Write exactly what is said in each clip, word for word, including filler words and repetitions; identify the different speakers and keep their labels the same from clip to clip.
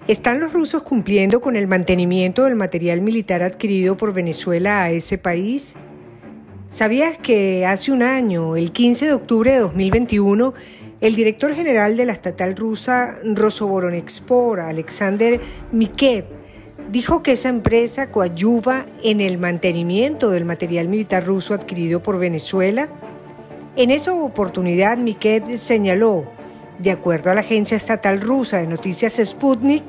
Speaker 1: ¿Están los rusos cumpliendo con el mantenimiento del material militar adquirido por Venezuela a ese país? ¿Sabías que hace un año, el quince de octubre de dos mil veintiuno, el director general de la estatal rusa Rosoboronexport, Alexander Mikev, dijo que esa empresa coadyuva en el mantenimiento del material militar ruso adquirido por Venezuela? En esa oportunidad, Mikev señaló, de acuerdo a la agencia estatal rusa de noticias Sputnik,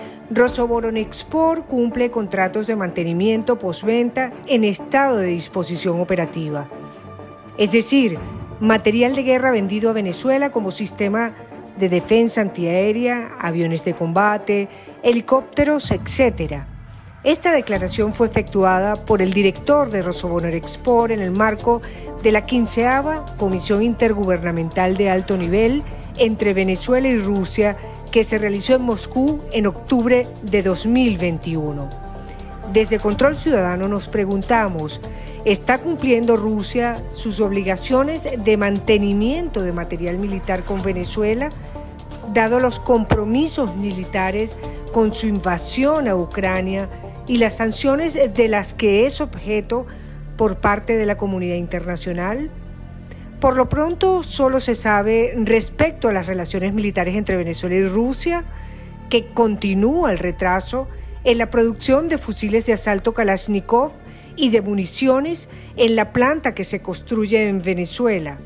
Speaker 1: Rosoboronexport cumple contratos de mantenimiento postventa en estado de disposición operativa. Es decir, material de guerra vendido a Venezuela como sistema de defensa antiaérea, aviones de combate, helicópteros, etcétera. Esta declaración fue efectuada por el director de Rosoboronexport en el marco de la quinceava Comisión Intergubernamental de Alto Nivel entre Venezuela y Rusia, que se realizó en Moscú en octubre de dos mil veintiuno. Desde Control Ciudadano nos preguntamos, ¿está cumpliendo Rusia sus obligaciones de mantenimiento de material militar con Venezuela, dado los compromisos militares con su invasión a Ucrania y las sanciones de las que es objeto por parte de la comunidad internacional? Por lo pronto, solo se sabe respecto a las relaciones militares entre Venezuela y Rusia que continúa el retraso en la producción de fusiles de asalto Kalashnikov y de municiones en la planta que se construye en Venezuela.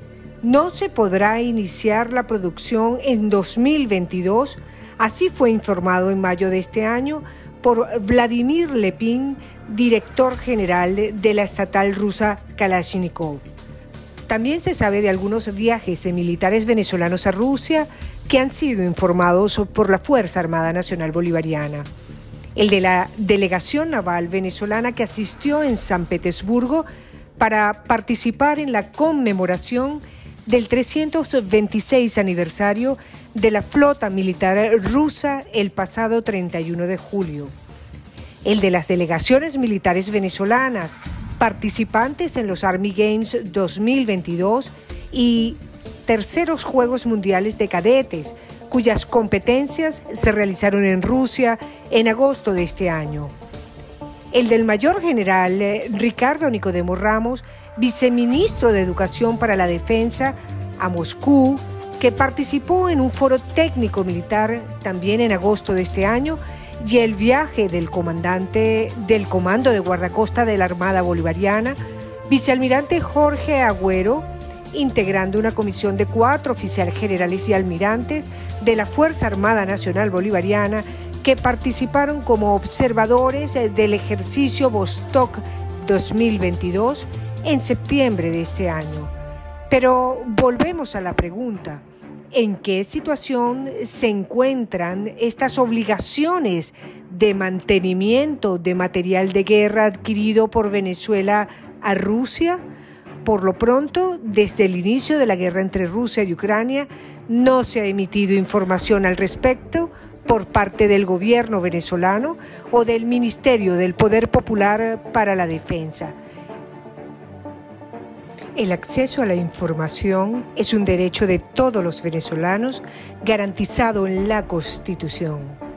Speaker 1: No se podrá iniciar la producción en dos mil veintidós, así fue informado en mayo de este año por Vladimir Lepin, director general de la estatal rusa Kalashnikov. También se sabe de algunos viajes de militares venezolanos a Rusia que han sido informados por la Fuerza Armada Nacional Bolivariana. El de la delegación naval venezolana que asistió en San Petersburgo para participar en la conmemoración del trescientos veintiséis aniversario de la flota militar rusa el pasado treinta y uno de julio. El de las delegaciones militares venezolanas participantes en los Army Games dos mil veintidós y terceros Juegos Mundiales de Cadetes, cuyas competencias se realizaron en Rusia en agosto de este año. El del mayor general Ricardo Nicodemo Ramos, viceministro de Educación para la Defensa, a Moscú, que participó en un foro técnico militar también en agosto de este año, y el viaje del comandante del Comando de Guardacosta de la Armada Bolivariana, vicealmirante Jorge Agüero, integrando una comisión de cuatro oficiales generales y almirantes de la Fuerza Armada Nacional Bolivariana que participaron como observadores del ejercicio Vostok dos mil veintidós en septiembre de este año. Pero volvemos a la pregunta: ¿en qué situación se encuentran estas obligaciones de mantenimiento de material de guerra adquirido por Venezuela a Rusia? Por lo pronto, desde el inicio de la guerra entre Rusia y Ucrania, no se ha emitido información al respecto por parte del gobierno venezolano o del Ministerio del Poder Popular para la Defensa. El acceso a la información es un derecho de todos los venezolanos garantizado en la Constitución.